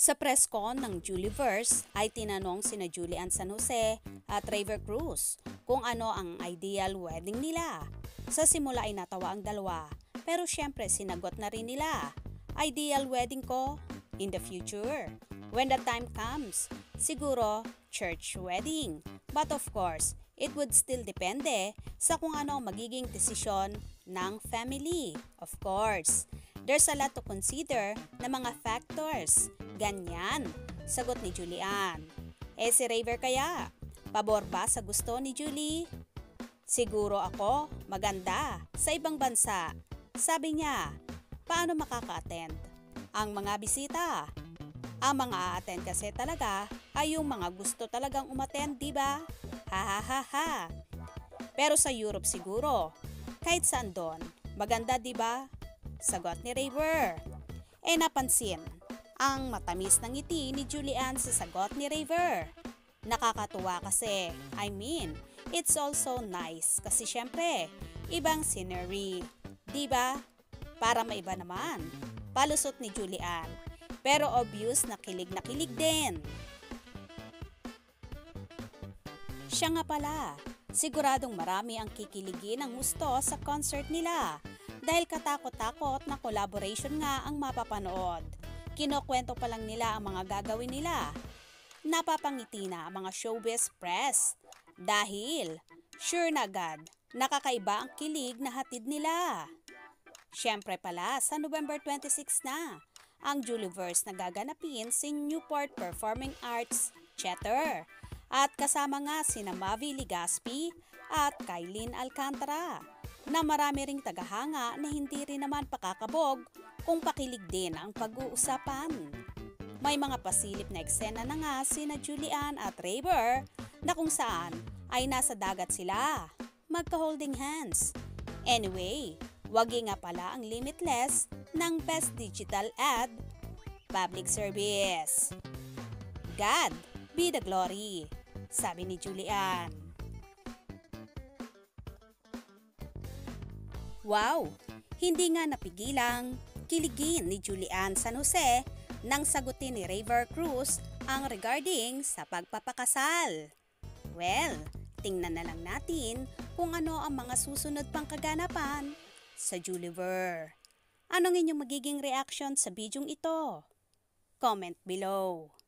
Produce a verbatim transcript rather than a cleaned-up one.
Sa press con ng Juliverse ay tinanong sina Julian San Jose at Raver Cruz kung ano ang ideal wedding nila. Sa simula ay natawa ang dalawa, pero syempre sinagot na rin nila. Ideal wedding ko in the future. When the time comes, siguro church wedding. But of course, it would still depende sa kung ano ang magiging desisyon ng family. Of course, there's a lot to consider na mga factors. Ganyan, sagot ni Julian. Eh si Raver kaya? Pabor ba sa gusto ni Julie? Siguro ako, maganda, sa ibang bansa. Sabi niya, paano makaka-attend? Ang mga bisita. Ang mga a-attend kasi talaga ay yung mga gusto talagang umattend, di ba? Ha ha ha ha. Pero sa Europe siguro, kahit saan doon, maganda di ba? Sagot ni Raver. Eh napansin, ang matamis ng ngiti ni Julian sa sagot ni Raver. Nakakatuwa kasi, I mean, it's also nice kasi syempre, ibang scenery. Diba? Para maiba naman. Palusot ni Julian. Pero obvious na kilig na kilig din. Siya nga pala, siguradong marami ang kikiligin ng gusto sa concert nila dahil katakot-takot na collaboration nga ang mapapanood. Kinukwento pa lang nila ang mga gagawin nila. Napapangiti na ang mga showbiz press dahil sure na agad nakakaiba ang kilig na hatid nila. Siyempre pala sa November twenty-six na ang Juliverse na gaganapin sa Newport Performing Arts Theater at kasama nga sina Mavi Legaspi at Kailin Alcantara na marami ring tagahanga na hindi rin naman pakakabog kung pakilig din ang pag-uusapan. May mga pasilip na eksena na nga sina Julian at Raver na kung saan ay nasa dagat sila, magka-holding hands. Anyway, wagi nga pala ang limitless ng Best Digital Ad Public Service. God be the glory, sabi ni Julian. Wow! Hindi nga napigilang kiligin ni Julian San Jose nang sagutin ni Raver Cruz ang regarding sa pagpapakasal. Well, tingnan na lang natin kung ano ang mga susunod pang kaganapan sa Juliver. Anong inyong magiging reaction sa bidyong ito? Comment below.